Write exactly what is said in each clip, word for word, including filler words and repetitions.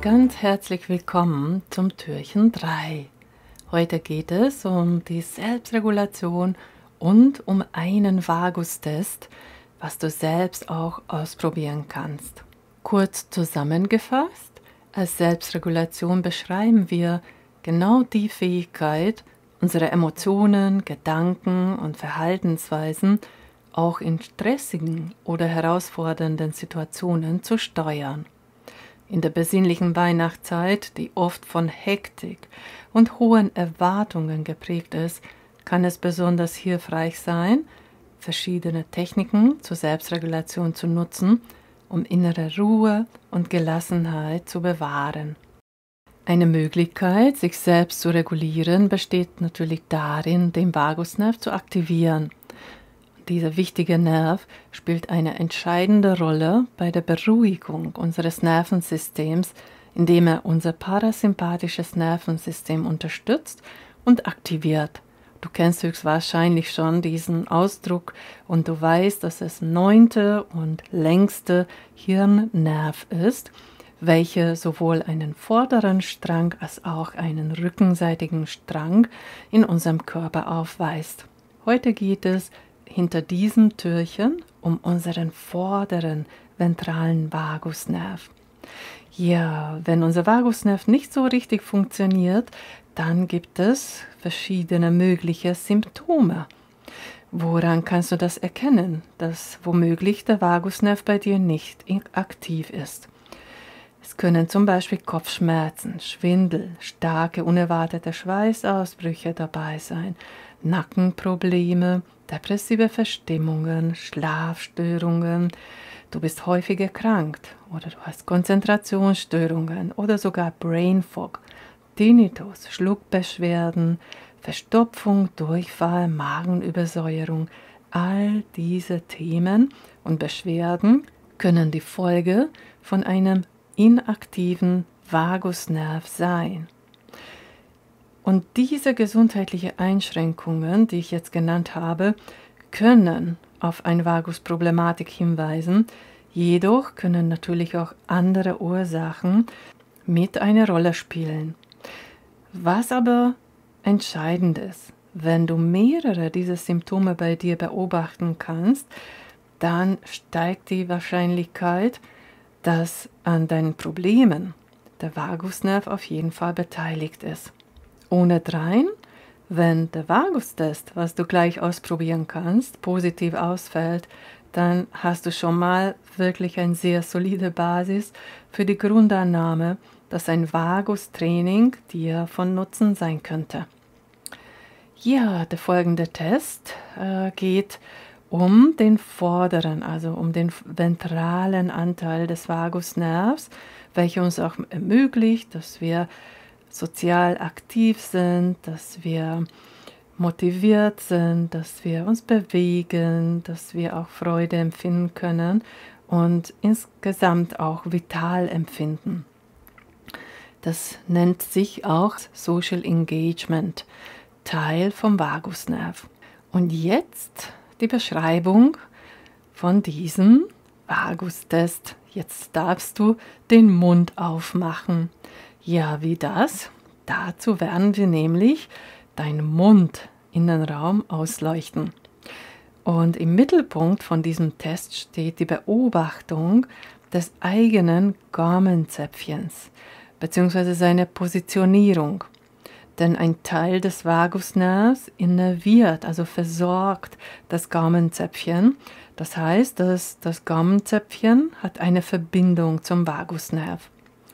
Ganz herzlich willkommen zum Türchen drei. Heute geht es um die Selbstregulation und um einen Vagustest, was du selbst auch ausprobieren kannst. Kurz zusammengefasst, als Selbstregulation beschreiben wir genau die Fähigkeit, unsere Emotionen, Gedanken und Verhaltensweisen auch in stressigen oder herausfordernden Situationen zu steuern. In der besinnlichen Weihnachtszeit, die oft von Hektik und hohen Erwartungen geprägt ist, kann es besonders hilfreich sein, verschiedene Techniken zur Selbstregulation zu nutzen, um innere Ruhe und Gelassenheit zu bewahren. Eine Möglichkeit, sich selbst zu regulieren, besteht natürlich darin, den Vagusnerv zu aktivieren. Dieser wichtige Nerv spielt eine entscheidende Rolle bei der Beruhigung unseres Nervensystems, indem er unser parasympathisches Nervensystem unterstützt und aktiviert. Du kennst höchstwahrscheinlich schon diesen Ausdruck und du weißt, dass es neunte und längste Hirnnerv ist, welche sowohl einen vorderen Strang als auch einen rückenseitigen Strang in unserem Körper aufweist. Heute geht es hinter diesem Türchen um unseren vorderen ventralen Vagusnerv. Ja, wenn unser Vagusnerv nicht so richtig funktioniert, dann gibt es verschiedene mögliche Symptome. Woran kannst du das erkennen, dass womöglich der Vagusnerv bei dir nicht aktiv ist? Es können zum Beispiel Kopfschmerzen, Schwindel, starke unerwartete Schweißausbrüche dabei sein, Nackenprobleme, depressive Verstimmungen, Schlafstörungen, du bist häufig erkrankt oder du hast Konzentrationsstörungen oder sogar Brain Fog, Tinnitus, Schluckbeschwerden, Verstopfung, Durchfall, Magenübersäuerung. All diese Themen und Beschwerden können die Folge von einem inaktiven Vagusnerv sein. Und diese gesundheitlichen Einschränkungen, die ich jetzt genannt habe, können auf eine Vagusproblematik hinweisen, jedoch können natürlich auch andere Ursachen mit eine Rolle spielen. Was aber entscheidend ist, wenn du mehrere dieser Symptome bei dir beobachten kannst, dann steigt die Wahrscheinlichkeit, dass an deinen Problemen der Vagusnerv auf jeden Fall beteiligt ist. Ohne drein, wenn der Vagustest, was du gleich ausprobieren kannst, positiv ausfällt, dann hast du schon mal wirklich eine sehr solide Basis für die Grundannahme, dass ein Vagustraining dir von Nutzen sein könnte. Ja, der folgende Test äh, geht um den vorderen, also um den ventralen Anteil des Vagusnervs, welcher uns auch ermöglicht, dass wir sozial aktiv sind, dass wir motiviert sind, dass wir uns bewegen, dass wir auch Freude empfinden können und insgesamt auch vital empfinden. Das nennt sich auch Social Engagement, Teil vom Vagusnerv. Und jetzt die Beschreibung von diesem Vagustest. Jetzt darfst du den Mund aufmachen. Ja, wie das? Dazu werden wir nämlich deinen Mundinnenraum ausleuchten. Und im Mittelpunkt von diesem Test steht die Beobachtung des eigenen Gaumenzäpfchens bzw. seine Positionierung. Denn ein Teil des Vagusnervs innerviert, also versorgt das Gaumenzäpfchen. Das heißt, dass das Gaumenzäpfchen hat eine Verbindung zum Vagusnerv.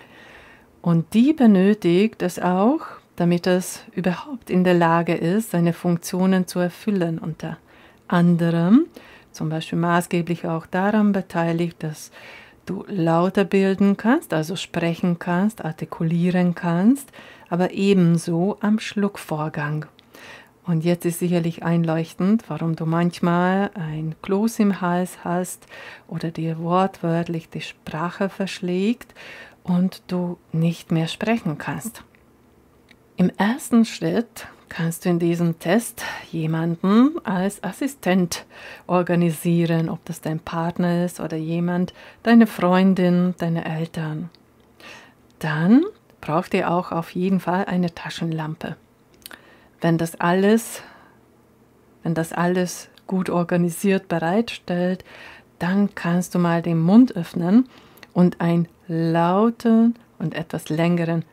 Und die benötigt es auch, damit es überhaupt in der Lage ist, seine Funktionen zu erfüllen. Unter anderem, zum Beispiel maßgeblich auch daran beteiligt, dass du lauter bilden kannst, also sprechen kannst, artikulieren kannst, aber ebenso am Schluckvorgang. Und jetzt ist sicherlich einleuchtend, warum du manchmal ein Kloß im Hals hast oder dir wortwörtlich die Sprache verschlägt und du nicht mehr sprechen kannst. Im ersten Schritt kannst du in diesem Test jemanden als Assistent organisieren, ob das dein Partner ist oder jemand, deine Freundin, deine Eltern. dann braucht ihr auch auf jeden Fall eine Taschenlampe. Wenn das alles, wenn das alles gut organisiert bereitstellt, dann kannst du mal den Mund öffnen und einen lauten und etwas längeren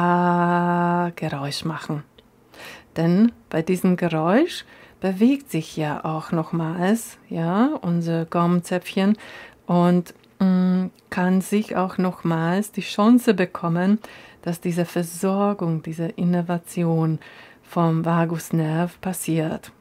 Ah-Geräusch machen. Denn bei diesem Geräusch bewegt sich ja auch nochmals, ja, unser Gaumenzäpfchen und mh, kann sich auch nochmals die Chance bekommen, dass diese Versorgung, diese Innervation vom Vagusnerv passiert.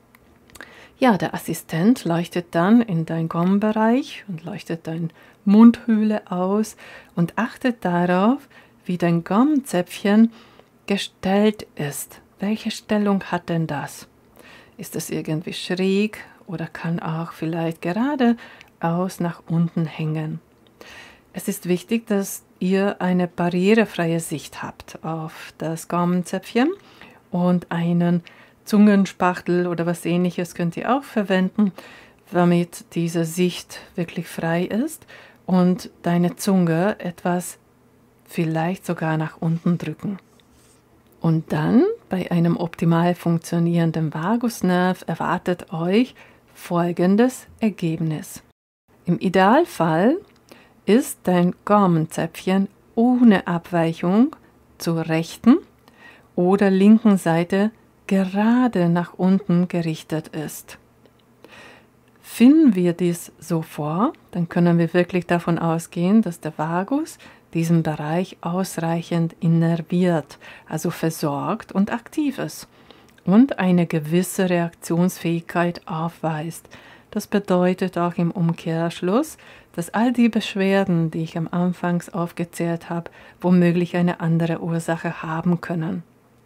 Ja, der Assistent leuchtet dann in deinen Gaumenbereich und leuchtet deine Mundhöhle aus und achtet darauf, wie dein Gaumenzäpfchen gestellt ist. Welche Stellung hat denn das? Ist es irgendwie schräg oder kann auch vielleicht geradeaus nach unten hängen? Es ist wichtig, dass ihr eine barrierefreie Sicht habt auf das Gaumenzäpfchen und einen Zungenspachtel oder was Ähnliches könnt ihr auch verwenden, damit diese Sicht wirklich frei ist und deine Zunge etwas vielleicht sogar nach unten drücken. Und dann bei einem optimal funktionierenden Vagusnerv erwartet euch folgendes Ergebnis. Im Idealfall ist dein Gaumenzäpfchen ohne Abweichung zur rechten oder linken Seite gerade nach unten gerichtet ist. Finden wir dies so vor, dann können wir wirklich davon ausgehen, dass der Vagus diesen Bereich ausreichend innerviert, also versorgt und aktiv ist und eine gewisse Reaktionsfähigkeit aufweist. Das bedeutet auch im Umkehrschluss, dass all die Beschwerden, die ich am Anfang aufgezählt habe, womöglich eine andere Ursache haben können.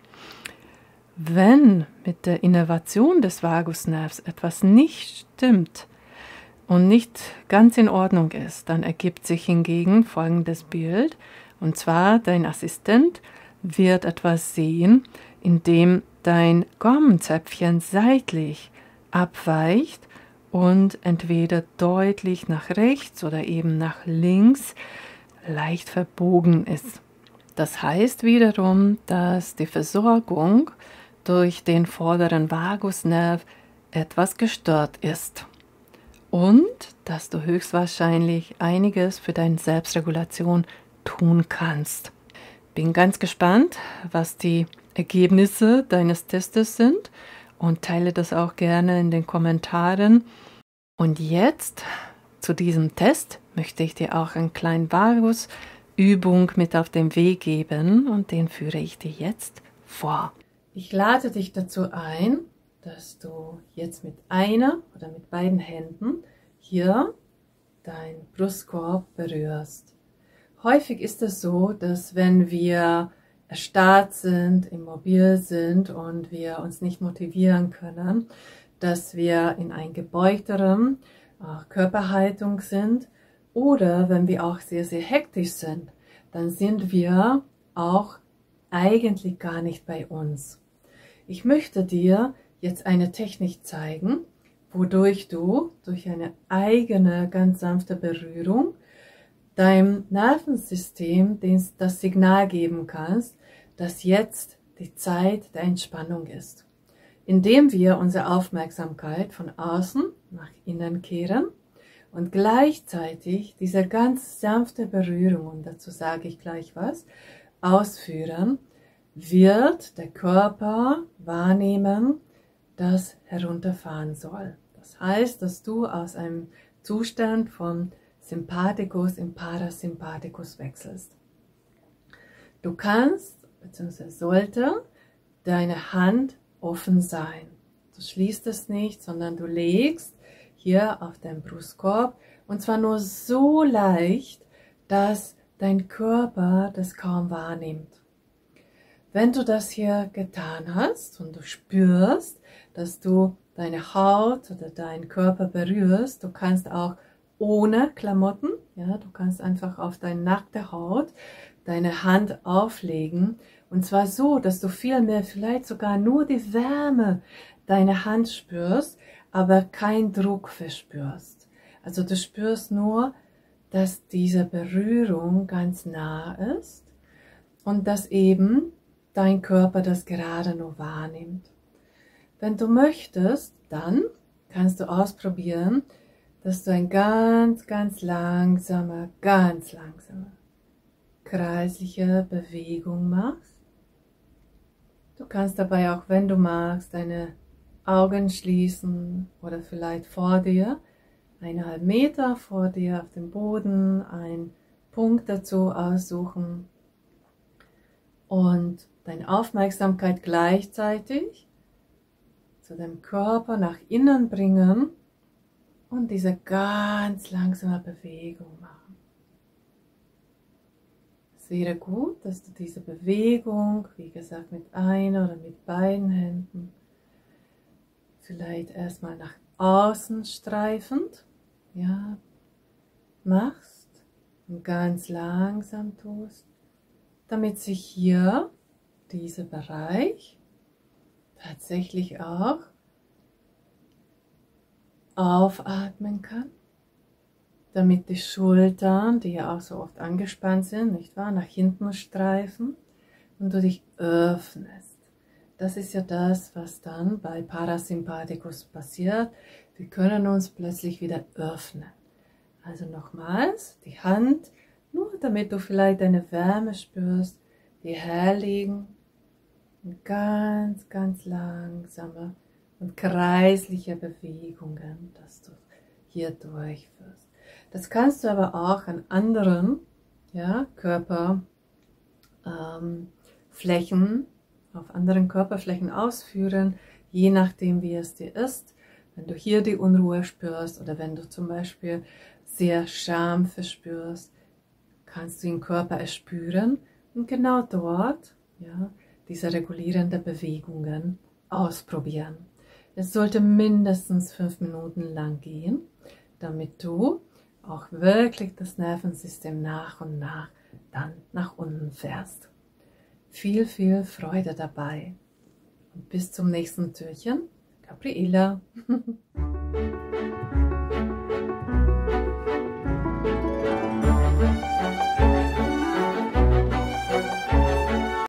Wenn mit der Innervation des Vagusnervs etwas nicht stimmt und nicht ganz in Ordnung ist, dann ergibt sich hingegen folgendes Bild, und zwar dein Assistent wird etwas sehen, in dem dein Gaumenzäpfchen seitlich abweicht und entweder deutlich nach rechts oder eben nach links leicht verbogen ist. Das heißt wiederum, dass die Versorgung durch den vorderen Vagusnerv etwas gestört ist und dass du höchstwahrscheinlich einiges für deine Selbstregulation tun kannst. Bin ganz gespannt, was die Ergebnisse deines Testes sind und teile das auch gerne in den Kommentaren. Und jetzt zu diesem Test möchte ich dir auch eine kleine Vagusübung mit auf den Weg geben und den führe ich dir jetzt vor. Ich lade dich dazu ein, dass du jetzt mit einer oder mit beiden Händen hier deinen Brustkorb berührst. Häufig ist es so, dass wenn wir erstarrt sind, immobil sind und wir uns nicht motivieren können, dass wir in ein gebeugterem äh, Körperhaltung sind oder wenn wir auch sehr, sehr hektisch sind, dann sind wir auch eigentlich gar nicht bei uns. Ich möchte dir jetzt eine Technik zeigen, wodurch du durch eine eigene, ganz sanfte Berührung deinem Nervensystem das Signal geben kannst, dass jetzt die Zeit der Entspannung ist. Indem wir unsere Aufmerksamkeit von außen nach innen kehren und gleichzeitig diese ganz sanfte Berührung, und dazu sage ich gleich was, ausführen, wird der Körper wahrnehmen, dass herunterfahren soll. Das heißt, dass du aus einem Zustand von Sympathikus in Parasympathikus wechselst. Du kannst bzw. sollte deine Hand offen sein. Du schließt es nicht, sondern du legst hier auf deinen Brustkorb und zwar nur so leicht, dass dein Körper das kaum wahrnimmt. Wenn du das hier getan hast und du spürst, dass du deine Haut oder deinen Körper berührst, du kannst auch ohne Klamotten, ja, du kannst einfach auf deine nackte Haut deine Hand auflegen und zwar so, dass du vielmehr vielleicht sogar nur die Wärme deiner Hand spürst, aber keinen Druck verspürst. Also du spürst nur, dass diese Berührung ganz nah ist und dass eben dein Körper das gerade nur wahrnimmt. Wenn du möchtest, dann kannst du ausprobieren, dass du ein ganz, ganz langsamer, ganz langsamer, kreisliche Bewegung machst. Du kannst dabei auch, wenn du magst, deine Augen schließen oder vielleicht vor dir, eineinhalb Meter vor dir auf dem Boden, einen Punkt dazu aussuchen und deine Aufmerksamkeit gleichzeitig zu deinem Körper nach innen bringen und diese ganz langsame Bewegung machen. Es wäre gut, dass du diese Bewegung, wie gesagt, mit einer oder mit beiden Händen, vielleicht erstmal nach außen streifend, ja, machst und ganz langsam tust, damit sich hier dieser Bereich tatsächlich auch aufatmen kann, damit die Schultern, die ja auch so oft angespannt sind, nicht wahr, nach hinten streifen und du dich öffnest. Das ist ja das, was dann bei Parasympathikus passiert. Wir können uns plötzlich wieder öffnen. Also nochmals, die Hand, nur damit du vielleicht deine Wärme spürst, die herlegen und ganz, ganz langsame und kreisliche Bewegungen, dass du hier durchführst. Das kannst du aber auch an anderen, ja, Körperflächen, ähm, auf anderen Körperflächen ausführen, je nachdem wie es dir ist. Wenn du hier die Unruhe spürst oder wenn du zum Beispiel sehr Scham verspürst, kannst du den Körper erspüren und genau dort, ja, diese regulierenden Bewegungen ausprobieren. Es sollte mindestens fünf Minuten lang gehen, damit du auch wirklich das Nervensystem nach und nach dann nach unten fährst. Viel, viel Freude dabei und bis zum nächsten Türchen, Gabriela.